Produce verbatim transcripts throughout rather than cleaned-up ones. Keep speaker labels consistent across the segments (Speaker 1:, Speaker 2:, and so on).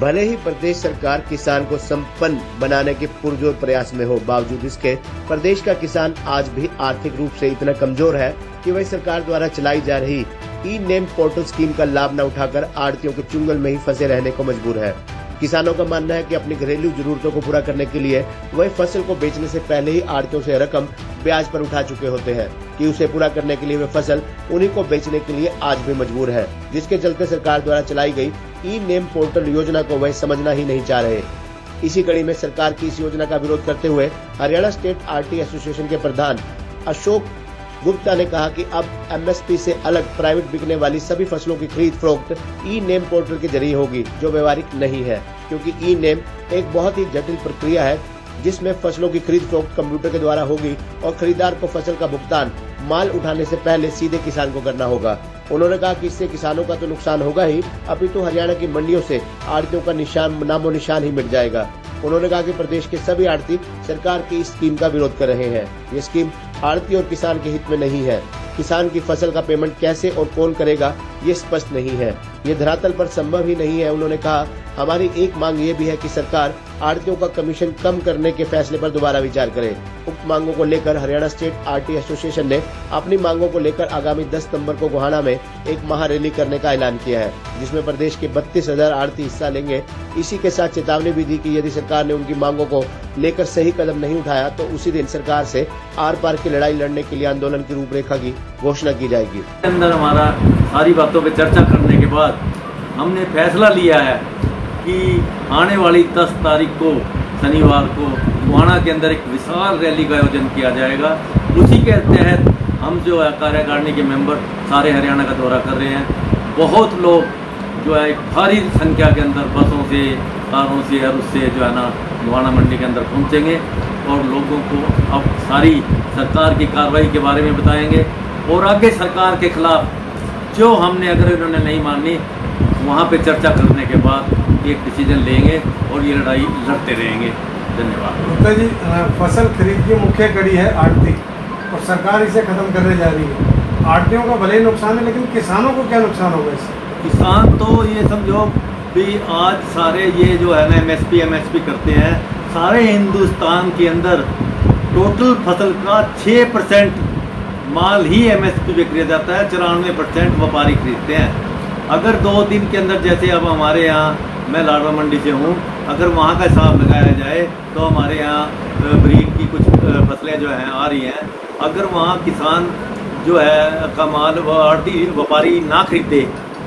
Speaker 1: भले ही प्रदेश सरकार किसान को संपन्न बनाने के पुरजोर प्रयास में हो, बावजूद इसके प्रदेश का किसान आज भी आर्थिक रूप से इतना कमजोर है कि वह सरकार द्वारा चलाई जा रही ई नेम पोर्टल स्कीम का लाभ न उठाकर आड़तियों के चुंगल में ही फंसे रहने को मजबूर है। किसानों का मानना है कि अपनी घरेलू जरूरतों को पूरा करने के लिए वह फसल को बेचने से पहले ही आड़तियों से रकम ब्याज पर उठा चुके होते हैं कि उसे पूरा करने के लिए वे फसल उन्हीं को बेचने के लिए आज भी मजबूर है, जिसके चलते सरकार द्वारा चलाई गई ई नेम पोर्टल योजना को वह समझना ही नहीं चाह रहे। इसी कड़ी में सरकार की इस योजना का विरोध करते हुए हरियाणा स्टेट आरटी एसोसिएशन के प्रधान अशोक गुप्ता ने कहा कि अब एमएसपी से अलग प्राइवेट बिकने वाली सभी फसलों की खरीद फरोख्त ई नेम पोर्टल के जरिए होगी, जो व्यवहारिक नहीं है, क्योंकि ई नेम एक बहुत ही जटिल प्रक्रिया है जिसमें फसलों की खरीद फरोख्त कंप्यूटर के द्वारा होगी और खरीदार को फसल का भुगतान माल उठाने से पहले सीधे किसान को करना होगा। उन्होंने कहा कि इससे किसानों का तो नुकसान होगा ही, अपितु हरियाणा की मंडियों से आड़तियों का निशान नामो निशान ही मिट जाएगा। उन्होंने कहा कि प्रदेश के सभी आड़ती सरकार की इस स्कीम का विरोध कर रहे हैं। ये स्कीम आड़ती और किसान के हित में नहीं है। किसान की फसल का पेमेंट कैसे और कौन करेगा ये स्पष्ट नहीं है, ये धरातल पर संभव ही नहीं है। उन्होंने कहा, हमारी एक मांग ये भी है कि सरकार आड़तियों का कमीशन कम करने के फैसले पर दोबारा विचार करे। उक्त मांगों को लेकर हरियाणा स्टेट आरटी एसोसिएशन ने अपनी मांगों को लेकर आगामी दस सितंबर को गोहाना में एक महारैली करने का ऐलान किया है, जिसमें प्रदेश के बत्तीस हजार आड़ती हिस्सा लेंगे। इसी के साथ चेतावनी भी दी कि यदि सरकार ने उनकी मांगों को लेकर सही कदम नहीं उठाया तो उसी दिन सरकार से आर पार की लड़ाई लड़ने के लिए आंदोलन की रूपरेखा की घोषणा की जाएगी।
Speaker 2: अंदर हमारा सारी बातों पर चर्चा करने के बाद हमने फैसला लिया है कि आने वाली दस तारीख को शनिवार को गोहाना के अंदर एक विशाल रैली का आयोजन किया जाएगा। उसी के तहत हम जो है कार्यकारिणी के मेंबर सारे हरियाणा का दौरा कर रहे हैं। बहुत लोग जो है एक भारी संख्या के अंदर बसों से, कारों से और उससे जो है ना गोहाना मंडी के अंदर पहुंचेंगे और लोगों को अब सारी सरकार की कार्रवाई के बारे में बताएंगे और आगे सरकार के खिलाफ जो हमने अगर इन्होंने नहीं मानी वहाँ पे चर्चा करने के बाद एक डिसीजन लेंगे और ये लड़ाई लड़ते रहेंगे। धन्यवाद।
Speaker 3: गुप्ता जी, फसल खरीद की मुख्य कड़ी है आड़ती और सरकार इसे खत्म करने जा रही है। आड़तियों का भले ही नुकसान है, लेकिन किसानों को क्या नुकसान होगा इससे?
Speaker 2: किसान तो ये समझो भी आज सारे ये जो है ना एमएसपी एमएसपी करते हैं, सारे हिंदुस्तान के अंदर टोटल फसल का छः परसेंट माल ही एमएसपी पे खरीदा जाता है, चौरानवे परसेंट व्यापारी खरीदते हैं। अगर दो दिन के अंदर जैसे अब हमारे यहाँ, मैं लाडवा मंडी से हूँ, अगर वहाँ का हिसाब लगाया जाए तो हमारे यहाँ ब्रीड की कुछ फसलें जो हैं आ रही हैं। अगर वहाँ किसान जो है का माल आड़ती व्यापारी ना खरीदे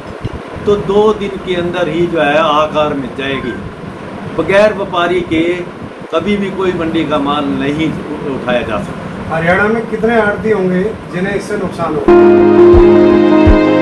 Speaker 2: तो दो दिन के अंदर ही जो है आकार मिल जाएगी। बगैर व्यापारी के कभी भी कोई मंडी का माल नहीं उठाया जा सकता।
Speaker 3: हरियाणा में कितने आड़ती होंगे जिन्हें इससे नुकसान होगा?